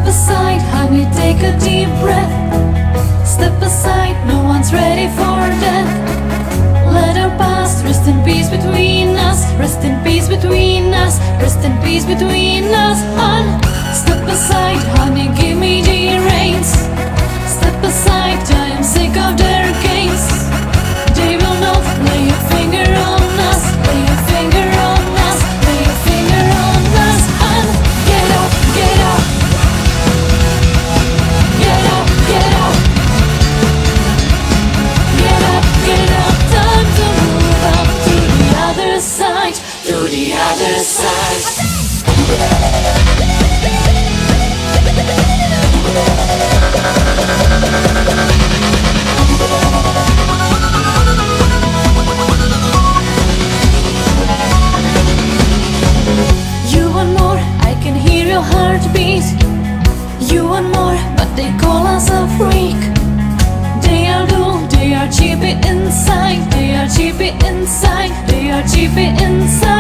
aside, honey, take a deep breath. Step aside, no one's ready for death. Let our past rest in peace between us. Rest in peace between us. Rest in peace between us. And step aside, honey, give me the reins. Step aside, I am sick of their games. They will not lay a finger on us. Lay a finger on us. Lay a finger on us. And get up, get up. Get up, get up. Get up, get up. Time to move up to the other side. To the other side. You want more, I can hear your heartbeat. You want more, but they call us a freak. They are dull, they are cheapy inside. They are cheapy inside. They are cheapy inside.